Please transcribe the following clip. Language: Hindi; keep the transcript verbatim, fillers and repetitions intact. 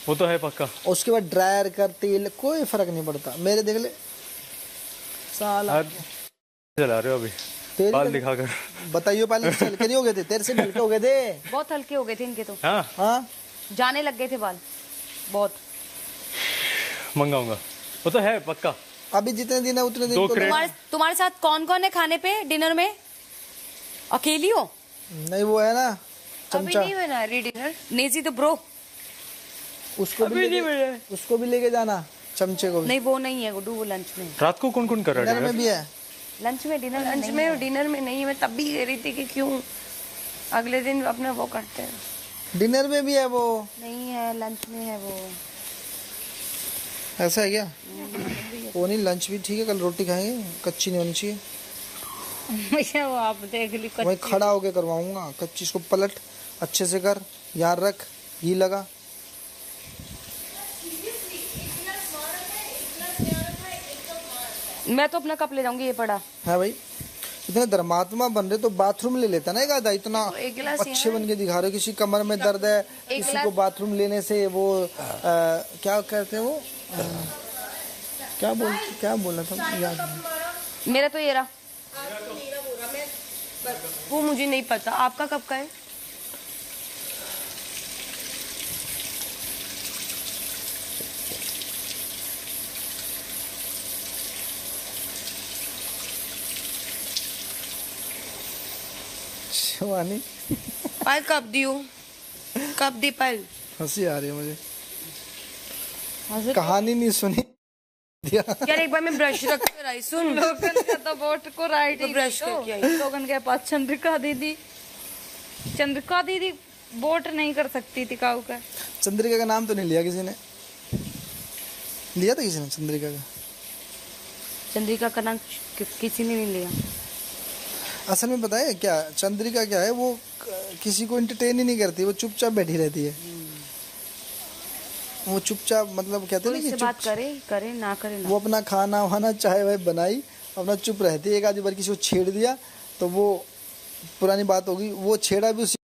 वो तो है पक्का। उसके बाद ड्रायर कर, तेल, कोई फर्क नहीं पड़ता। मेरे देख ले साला चला रहे हो अभी बाल दिखाकर। बताइयो पहले से हल्के नहीं हो गए थे? तेरे से हल्के हो गए थे, बहुत हल्के हो गए थे इनके तो। हाँ हाँ जाने लग गए थे बाल बहुत। मंगाऊंगा, वो तो है पक्का। अभी जितने दिन है उतने दिन तो तुम्हारे तुम्हारे साथ कौन कौन है खाने पे डिनर में? अकेली हो? नहीं वो है ना चमचा, अभी नहीं बना रही डिनर। नेजी तो ब्रो, उसको भी लेके, उसको भी लेके जाना, चमचे को भी। नहीं वो नहीं है गुड्डू, वो लंच में। रात को कौन कौन कर रहा है? डिनर में भी है। लंच में, डिनर लंच में, डिनर में नहीं। मैं तब भी कह रही थी कि क्यों अगले दिन अपना वो करते हैं। डिनर में भी है वो? नहीं है, लंच में है वो। ऐसा है क्या? वो नहीं, लंच भी ठीक है, कल रोटी खाएंगे, कच्ची नहीं होनी चाहिए। वो आप देख ली, वही खड़ा होके करवाऊंगा कच्ची। इसको पलट अच्छे से कर, यार रख, घी लगा। मैं तो अपना कप ले जाऊंगी, ये पड़ा है भाई। इतने धर्मात्मा बन रहे तो बाथरूम ले लेता ना एक आधा। इतना तो अच्छे बन के दिखा रहे हो। किसी कमर में दर्द है, किसी को बाथरूम लेने से वो आ, क्या कहते हैं वो आ, क्या बोल क्या बोला था याद नहीं। मेरा तो ये रहा, वो मुझे नहीं पता। आपका कब का है? शिवानी पायल कब दी हो? कब दी पायल? हंसी आ रही है मुझे, कहानी नहीं सुनी। यार एक बार मैं ब्रश रख कर आई, सुन। लोगन का तो वोट को राइट तो ब्रश करके आई। लोगन के पास चंद्रिका दीदी, चंद्रिका दीदी वोट नहीं कर सकती थी काऊ का। चंद्रिका का नाम तो नहीं लिया किसी ने? लिया था किसी ने चंद्रिका का? चंद्रिका का नाम किसी ने नहीं लिया। असल में पता है क्या, चंद्रिका क्या है, वो किसी को एंटरटेन ही नहीं करती, वो चुपचाप बैठी रहती है। वो चुपचाप, मतलब कहते हैं ना कि बात करे करे ना करे ना। वो अपना खाना वाना चाय वाय बनाई, अपना चुप रहती है। एक आधी बार किसी को छेड़ दिया तो वो पुरानी बात होगी, वो छेड़ा भी उसी